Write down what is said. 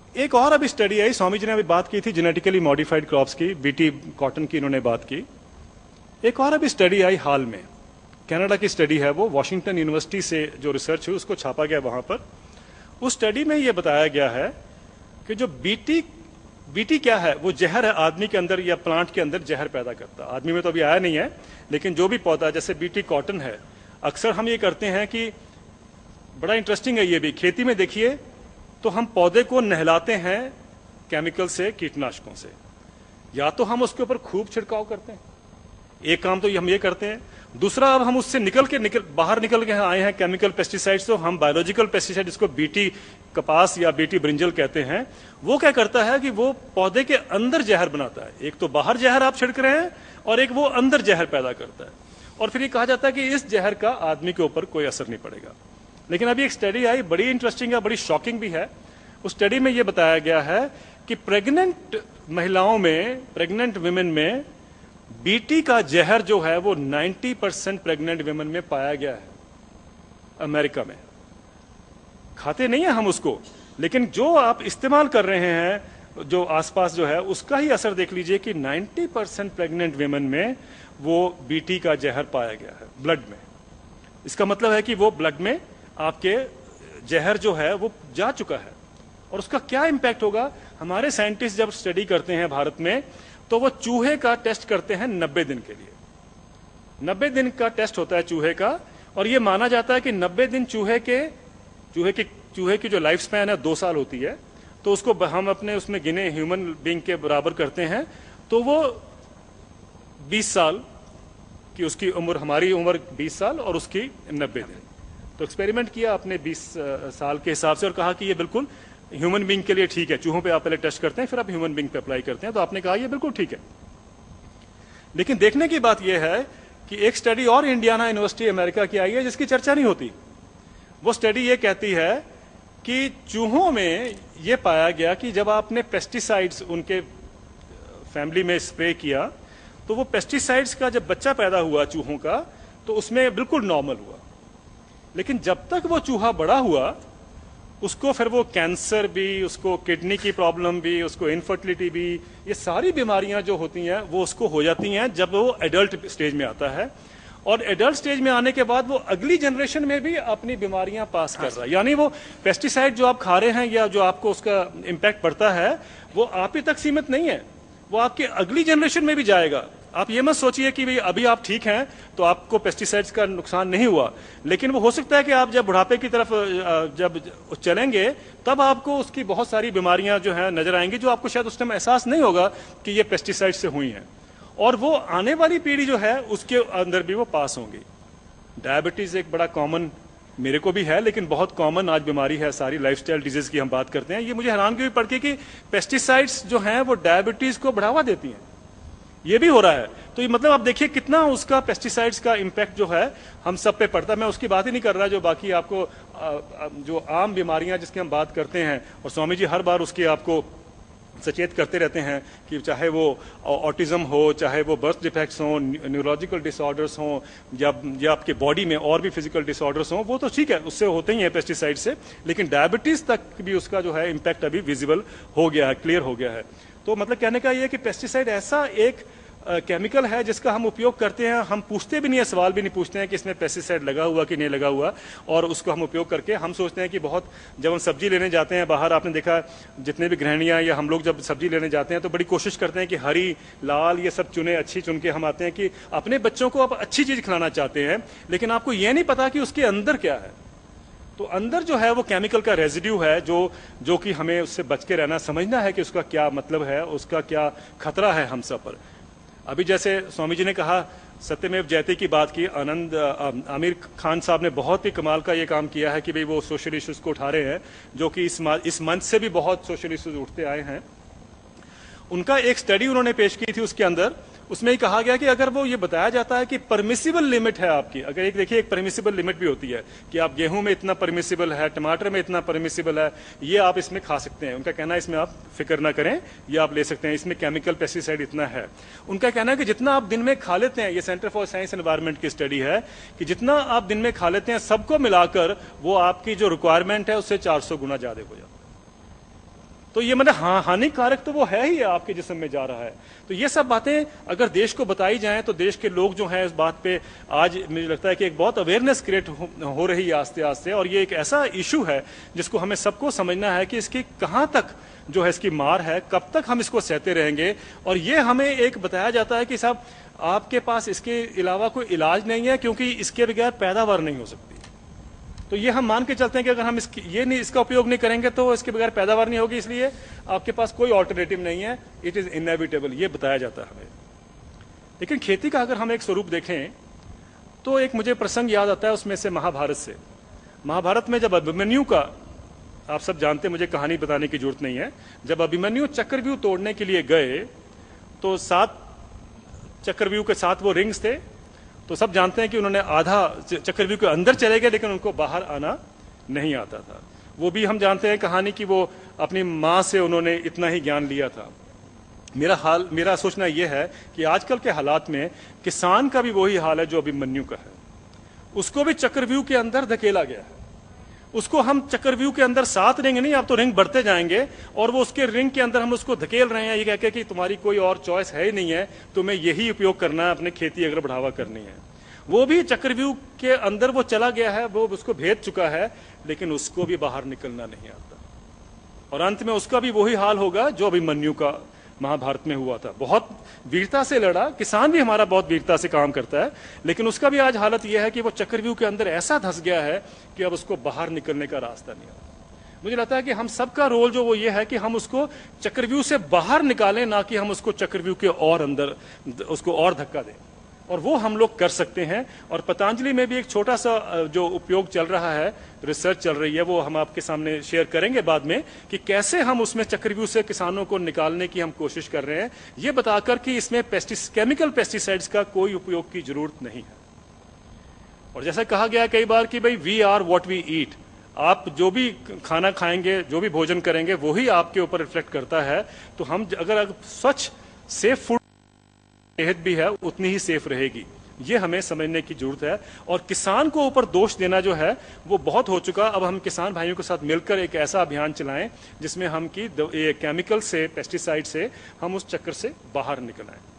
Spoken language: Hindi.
एक और अभी स्टडी आई, स्वामी जी ने अभी बात की थी जेनेटिकली मॉडिफाइड क्रॉप्स की, बीटी कॉटन की इन्होंने बात की। एक और अभी स्टडी आई हाल में, कनाडा की स्टडी है, वो वॉशिंगटन यूनिवर्सिटी से जो रिसर्च हुई उसको छापा गया वहां पर। उस स्टडी में यह बताया गया है कि जो बीटी क्या है, वो जहर है आदमी के अंदर या प्लांट के अंदर जहर पैदा करता है। आदमी में तो अभी आया नहीं है, लेकिन जो भी पौधा जैसे बीटी कॉटन है, अक्सर हम ये करते हैं कि बड़ा इंटरेस्टिंग है ये भी, खेती में देखिए तो हम पौधे को नहलाते हैं केमिकल से, कीटनाशकों से, या तो हम उसके ऊपर खूब छिड़काव करते हैं, एक काम तो हम ये करते हैं। दूसरा, अब हम उससे बाहर निकल के आए हैं केमिकल पेस्टिसाइड्स, तो हम बायोलॉजिकल पेस्टिसाइड, जिसको बीटी कपास या बीटी ब्रिंजल कहते हैं, वो क्या करता है कि वो पौधे के अंदर जहर बनाता है। एक तो बाहर जहर आप छिड़क रहे हैं और एक वो अंदर जहर पैदा करता है, और फिर ये कहा जाता है कि इस जहर का आदमी के ऊपर कोई असर नहीं पड़ेगा। लेकिन अभी एक स्टडी आई, बड़ी इंटरेस्टिंग है, बड़ी शॉकिंग भी है। उस स्टडी में यह बताया गया है कि प्रेग्नेंट महिलाओं में, प्रेग्नेंट विमेन में बीटी का जहर जो है वो 90% प्रेग्नेंट विमेन में पाया गया है अमेरिका में। खाते नहीं है हम उसको, लेकिन जो आप इस्तेमाल कर रहे हैं जो आसपास जो है, उसका ही असर देख लीजिए कि 90% प्रेग्नेंट विमेन में वो बीटी का जहर पाया गया है ब्लड में। इसका मतलब है कि वो ब्लड में आपके जहर जो है वो जा चुका है। और उसका क्या इंपैक्ट होगा, हमारे साइंटिस्ट जब स्टडी करते हैं भारत में, तो वो चूहे का टेस्ट करते हैं 90 दिन के लिए। 90 दिन का टेस्ट होता है चूहे का, और ये माना जाता है कि 90 दिन चूहे की जो लाइफ स्पैन है 2 साल होती है, तो उसको हम अपने उसमें गिने ह्यूमन बीइंग के बराबर करते हैं, तो वो 20 साल की उसकी उम्र, हमारी उम्र 20 साल और उसकी 90 दिन। तो एक्सपेरिमेंट किया आपने 20 साल के हिसाब से और कहा कि ये बिल्कुल ह्यूमन बीइंग के लिए ठीक है। चूहों पे आप पहले टेस्ट करते हैं, फिर आप ह्यूमन बीइंग पे अप्लाई करते हैं, तो आपने कहा ये बिल्कुल ठीक है। लेकिन देखने की बात यह है कि एक स्टडी और इंडियाना यूनिवर्सिटी अमेरिका की आई है जिसकी चर्चा नहीं होती। वो स्टडी ये कहती है कि चूहों में यह पाया गया कि जब आपने पेस्टिसाइड्स उनके फैमिली में स्प्रे किया, तो वो पेस्टिसाइड्स का जब बच्चा पैदा हुआ चूहों का, तो उसमें बिल्कुल नॉर्मल हुआ। लेकिन जब तक वो चूहा बड़ा हुआ, उसको फिर वो कैंसर भी, उसको किडनी की प्रॉब्लम भी, उसको इनफर्टिलिटी भी, ये सारी बीमारियां जो होती हैं वो उसको हो जाती हैं जब वो एडल्ट स्टेज में आता है। और एडल्ट स्टेज में आने के बाद वो अगली जनरेशन में भी अपनी बीमारियां पास कर रहा है। यानी वो पेस्टिसाइड जो आप खा रहे हैं या जो आपको उसका इंपैक्ट पड़ता है, वो आप ही तक सीमित नहीं है, वो आपकी अगली जनरेशन में भी जाएगा। आप ये मत सोचिए कि भाई अभी आप ठीक हैं तो आपको पेस्टिसाइड्स का नुकसान नहीं हुआ, लेकिन वो हो सकता है कि आप जब बुढ़ापे की तरफ जब चलेंगे, तब आपको उसकी बहुत सारी बीमारियां जो है नजर आएंगी, जो आपको शायद उस टाइम एहसास नहीं होगा कि ये पेस्टिसाइड से हुई हैं। और वो आने वाली पीढ़ी जो है उसके अंदर भी वो पास होंगी। डायबिटीज एक बड़ा कॉमन, मेरे को भी है, लेकिन बहुत कॉमन आज बीमारी है, सारी लाइफस्टाइल डिजीज की हम बात करते हैं। ये मुझे हैरानगी भी पड़ती है कि पेस्टिसाइड्स जो हैं वो डायबिटीज को बढ़ावा देती हैं, ये भी हो रहा है। तो ये मतलब आप देखिए कितना उसका पेस्टिसाइड्स का इंपैक्ट जो है हम सब पे पड़ता है। मैं उसकी बात ही नहीं कर रहा जो बाकी आपको जो आम बीमारियां जिसकी हम बात करते हैं, और स्वामी जी हर बार उसकी आपको सचेत करते रहते हैं कि चाहे वो ऑटिज्म हो, चाहे वो बर्थ डिफेक्ट्स हों, न्यूरोलॉजिकल डिसऑर्डर्स हों, या आपके बॉडी में और भी फिजिकल डिसऑर्डर्स हों, वो तो ठीक है, उससे होते ही हैं पेस्टिसाइड से, लेकिन डायबिटीज तक भी उसका जो है इंपैक्ट अभी विजिबल हो गया है, क्लियर हो गया है। तो मतलब कहने का ये है कि पेस्टिसाइड ऐसा एक केमिकल है जिसका हम उपयोग करते हैं, हम पूछते भी नहीं है, सवाल भी नहीं पूछते हैं कि इसमें पेस्टिसाइड लगा हुआ कि नहीं लगा हुआ, और उसको हम उपयोग करके हम सोचते हैं कि बहुत, जब हम सब्जी लेने जाते हैं बाहर, आपने देखा जितने भी गृहिणियां या हम लोग जब सब्जी लेने जाते हैं तो बड़ी कोशिश करते हैं कि हरी, लाल ये सब चुने, अच्छी चुन के हम आते हैं कि अपने बच्चों को आप अच्छी चीज खिलाना चाहते हैं, लेकिन आपको यह नहीं पता कि उसके अंदर क्या है। तो अंदर जो है वो केमिकल का रेजिड्यू है जो कि हमें उससे बच के रहना, समझना है कि उसका क्या मतलब है, उसका क्या खतरा है हम सब पर। अभी जैसे स्वामी जी ने कहा, सत्यमेव जयते की बात की, आमिर खान साहब ने बहुत ही कमाल का ये काम किया है कि भाई वो सोशल इश्यूज को उठा रहे हैं, जो कि इस मंच से भी बहुत सोशल इश्यूज उठते आए हैं। उनका एक स्टडी उन्होंने पेश की थी, उसके अंदर उसमें ही कहा गया कि अगर वो ये बताया जाता है कि परमिसिबल लिमिट है आपकी, अगर एक देखिए एक परमिसिबल लिमिट भी होती है कि आप गेहूं में इतना परमिसिबल है, टमाटर में इतना परमिसिबल है, ये आप इसमें खा सकते हैं। उनका कहना है इसमें आप फिक्र ना करें, ये आप ले सकते हैं, इसमें केमिकल पेस्टिसाइड इतना है। उनका कहना है कि जितना आप दिन में खा लेते हैं, ये सेंटर फॉर साइंस एनवायरमेंट की स्टडी है कि जितना आप दिन में खा लेते हैं सबको मिलाकर वो आपकी जो रिक्वायरमेंट है उससे 400 गुना ज्यादा हो जाता है। तो ये मतलब हानिकारक तो वो है ही, आपके जिस्म में जा रहा है। तो ये सब बातें अगर देश को बताई जाएं तो देश के लोग जो हैं इस बात पे आज मुझे लगता है कि एक बहुत अवेयरनेस क्रिएट हो रही है आस्ते आस्ते। और ये एक ऐसा इशू है जिसको हमें सबको समझना है कि इसकी कहाँ तक जो है इसकी मार है, कब तक हम इसको सहते रहेंगे। और ये हमें एक बताया जाता है कि साहब आपके पास इसके अलावा कोई इलाज नहीं है, क्योंकि इसके बगैर पैदावार नहीं हो सकती। तो ये हम मान के चलते हैं कि अगर हम इसका उपयोग नहीं करेंगे तो इसके बगैर पैदावार नहीं होगी, इसलिए आपके पास कोई ऑल्टरनेटिव नहीं है, इट इज इनएविटेबल, ये बताया जाता है हमें। लेकिन खेती का अगर हम एक स्वरूप देखें तो एक मुझे प्रसंग याद आता है उसमें से, महाभारत से। महाभारत में जब अभिमन्यु का, आप सब जानते हैं, मुझे कहानी बताने की जरूरत नहीं है, जब अभिमन्यु चक्रव्यूह तोड़ने के लिए गए तो 7 चक्रव्यूह के 7 वो रिंग्स थे। तो सब जानते हैं कि उन्होंने आधा चक्रव्यूह के अंदर चले गए, लेकिन उनको बाहर आना नहीं आता था। वो भी हम जानते हैं कहानी की, वो अपनी माँ से उन्होंने इतना ही ज्ञान लिया था। मेरा सोचना यह है कि आजकल के हालात में किसान का भी वही हाल है जो अभिमन्यु का है। उसको भी चक्रव्यूह के अंदर धकेला गया है। उसको हम चक्रव्यूह के अंदर 7 रिंग नहीं, अब तो रिंग बढ़ते जाएंगे, और वो उसके रिंग के अंदर हम उसको धकेल रहे हैं ये कहकर कि तुम्हारी कोई और चॉइस है ही नहीं है, तुम्हें यही उपयोग करना है, अपने खेती अगर बढ़ावा करनी है। वो भी चक्रव्यूह के अंदर वो चला गया है, वो उसको भेद चुका है, लेकिन उसको भी बाहर निकलना नहीं आता। और अंत में उसका भी वही हाल होगा जो अभिमन्यु का महाभारत में हुआ था। बहुत वीरता से लड़ा, किसान भी हमारा बहुत वीरता से काम करता है, लेकिन उसका भी आज हालत यह है कि वो चक्रव्यूह के अंदर ऐसा धंस गया है कि अब उसको बाहर निकलने का रास्ता नहीं आता। मुझे लगता है कि हम सबका रोल जो वो ये है कि हम उसको चक्रव्यूह से बाहर निकालें, ना कि हम उसको चक्रव्यूह के और अंदर उसको और धक्का दें। और वो हम लोग कर सकते हैं। और पतंजलि में भी एक छोटा सा जो उपयोग चल रहा है, रिसर्च चल रही है, वो हम आपके सामने शेयर करेंगे बाद में, कि कैसे हम उसमें चक्रव्यूह से किसानों को निकालने की हम कोशिश कर रहे हैं, ये बताकर कि इसमें केमिकल पेस्टिसाइड्स का कोई उपयोग की जरूरत नहीं है। और जैसा कहा गया कई बार कि भाई we are what we eat, आप जो भी खाना खाएंगे, जो भी भोजन करेंगे, वही आपके ऊपर रिफ्लेक्ट करता है। तो हम अगर स्वच्छ सेफ फूड सेहत भी है उतनी ही सेफ रहेगी, ये हमें समझने की जरूरत है। और किसान को ऊपर दोष देना जो है वो बहुत हो चुका। अब हम किसान भाइयों के साथ मिलकर एक ऐसा अभियान चलाएं जिसमें हम की केमिकल से, पेस्टिसाइड से हम उस चक्कर से बाहर निकल आए।